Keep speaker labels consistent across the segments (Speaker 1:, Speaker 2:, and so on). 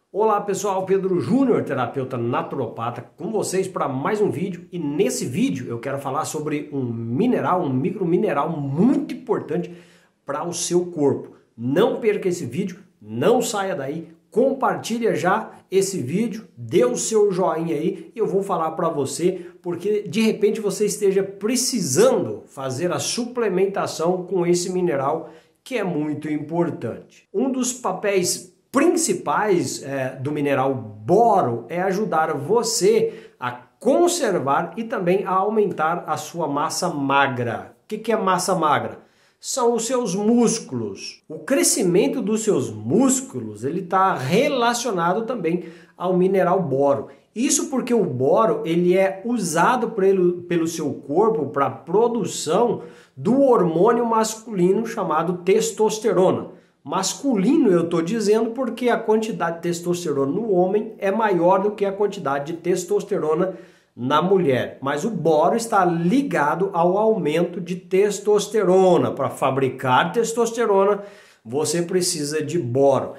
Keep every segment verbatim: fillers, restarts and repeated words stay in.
Speaker 1: Olá pessoal, Pedro Júnior, terapeuta naturopata, com vocês para mais um vídeo. E nesse vídeo eu quero falar sobre um mineral, um micromineral muito importante para o seu corpo. Não perca esse vídeo, não saia daí, compartilha já esse vídeo, dê o seu joinha aí e eu vou falar para você, porque de repente você esteja precisando fazer a suplementação com esse mineral que é muito importante. Um dos papéis principais é, do mineral boro é ajudar você a conservar e também a aumentar a sua massa magra. O que, que é massa magra? São os seus músculos. O crescimento dos seus músculos ele está relacionado também ao mineral boro. Isso porque o boro ele é usado pelo, pelo seu corpo para a produção do hormônio masculino chamado testosterona. Masculino eu estou dizendo porque a quantidade de testosterona no homem é maior do que a quantidade de testosterona na mulher. Mas o boro está ligado ao aumento de testosterona. Para fabricar testosterona, você precisa de boro.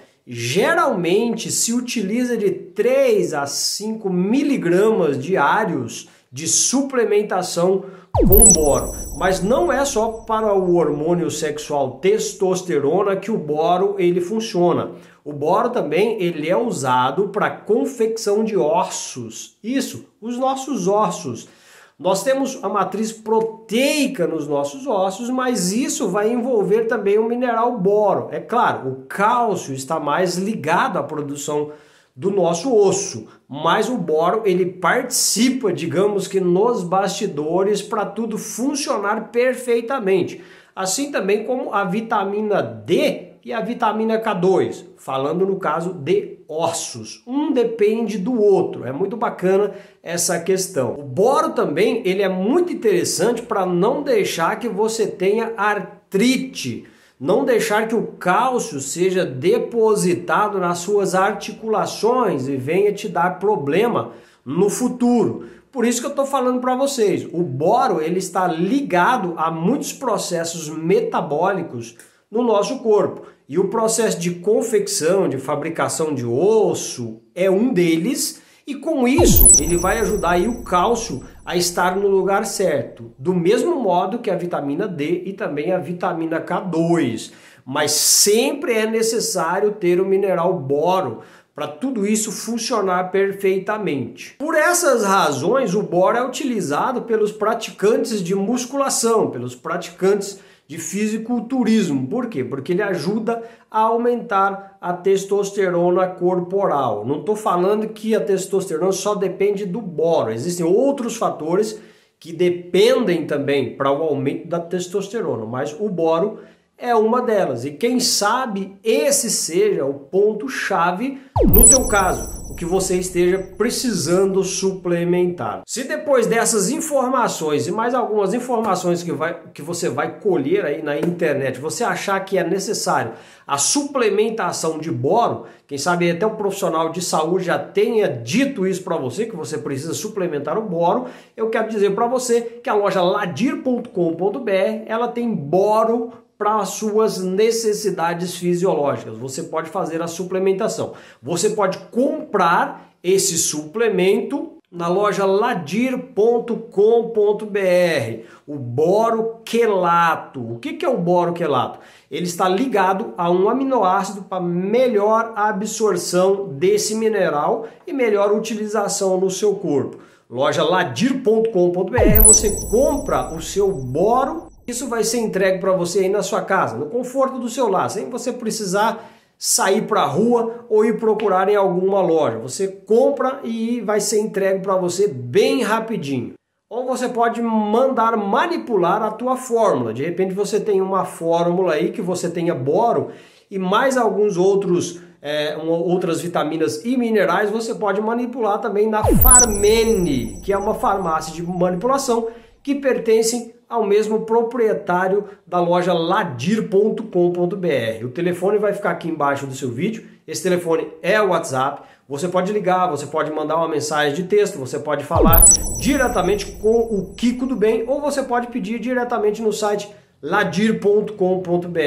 Speaker 1: Geralmente se utiliza de três a cinco miligramas diários de suplementação com boro. Mas não é só para o hormônio sexual testosterona que o boro ele funciona. O boro também ele é usado para confecção de ossos. Isso, os nossos ossos. Nós temos a matriz proteica nos nossos ossos, mas isso vai envolver também o mineral boro. É claro, o cálcio está mais ligado à produção do nosso osso, mas o boro ele participa, digamos que nos bastidores para tudo funcionar perfeitamente. Assim também como a vitamina D e a vitamina K dois, falando no caso de ossos. Um depende do outro, é muito bacana essa questão. O boro também ele é muito interessante para não deixar que você tenha artrite, não deixar que o cálcio seja depositado nas suas articulações e venha te dar problema no futuro. Por isso que eu estou falando para vocês, o boro ele está ligado a muitos processos metabólicos no nosso corpo. E o processo de confecção, de fabricação de osso é um deles. E com isso ele vai ajudar aí o cálcio a estar no lugar certo, do mesmo modo que a vitamina D e também a vitamina K dois. Mas sempre é necessário ter o mineral boro para tudo isso funcionar perfeitamente. Por essas razões, o boro é utilizado pelos praticantes de musculação, pelos praticantes de fisiculturismo. Por quê? Porque ele ajuda a aumentar a testosterona corporal. Não estou falando que a testosterona só depende do boro. Existem outros fatores que dependem também para o aumento da testosterona, mas o boro é uma delas. E quem sabe esse seja o ponto-chave no teu caso, o que você esteja precisando suplementar. Se depois dessas informações e mais algumas informações que, vai, que você vai colher aí na internet, você achar que é necessário a suplementação de boro, quem sabe até um profissional de saúde já tenha dito isso para você, que você precisa suplementar o boro, eu quero dizer para você que a loja ladir ponto com ponto br ela tem boro para as suas necessidades fisiológicas. Você pode fazer a suplementação. Você pode comprar esse suplemento na loja ladir ponto com ponto br. O boro quelato. O que é o boro quelato? Ele está ligado a um aminoácido para melhor absorção desse mineral e melhor utilização no seu corpo. Loja ladir ponto com ponto br, você compra o seu boro. Isso vai ser entregue para você aí na sua casa, no conforto do seu lar, sem você precisar sair para a rua ou ir procurar em alguma loja. Você compra e vai ser entregue para você bem rapidinho. Ou você pode mandar manipular a tua fórmula. De repente você tem uma fórmula aí que você tenha boro e mais alguns outros é, outras vitaminas e minerais, você pode manipular também na Farmene, que é uma farmácia de manipulação que pertencem ao mesmo proprietário da loja ladir ponto com ponto br. O telefone vai ficar aqui embaixo do seu vídeo. Esse telefone é o WhatsApp. Você pode ligar, você pode mandar uma mensagem de texto, você pode falar diretamente com o Kiko do Bem ou você pode pedir diretamente no site ladir ponto com ponto br.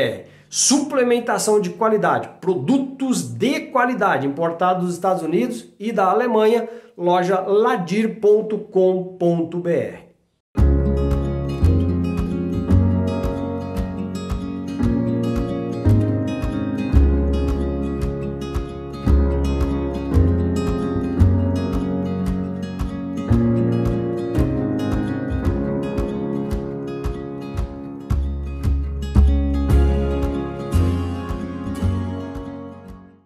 Speaker 1: Suplementação de qualidade, produtos de qualidade importados dos Estados Unidos e da Alemanha, loja ladir ponto com ponto br.